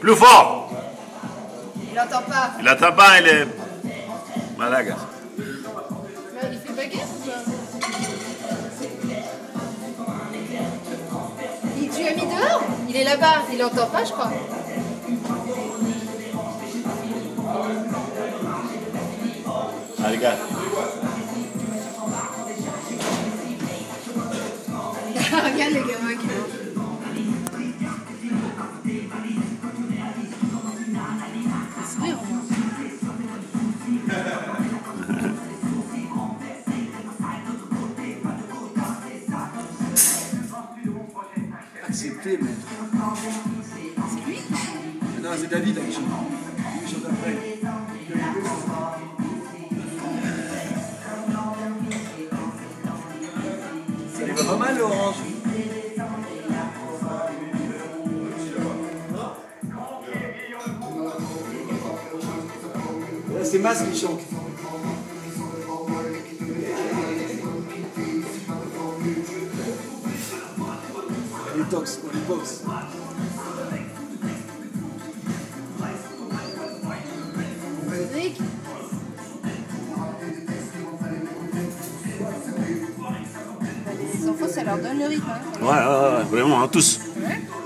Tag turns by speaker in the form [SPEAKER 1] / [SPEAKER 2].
[SPEAKER 1] Plus fort.
[SPEAKER 2] Il entend pas.
[SPEAKER 1] Il entend pas, il est malade.
[SPEAKER 2] Mais il fait baguette ou pas? Tu l'as mis dehors? Il est là-bas, il entend pas, je crois.
[SPEAKER 1] Ah, regarde.
[SPEAKER 2] Regarde les gamins qui mangent. C'est vrai,
[SPEAKER 3] Accepté, mais.
[SPEAKER 2] c'est lui?
[SPEAKER 3] Non, c'est David qui chante. Il chante après. Ça lui va pas mal, l'orange. Là, c'est Mas qui chante. Les tox, les box.
[SPEAKER 2] Cédric? Les enfants, ça leur donne le rythme. Hein.
[SPEAKER 1] Ouais, vraiment, hein, tous.
[SPEAKER 2] Ouais.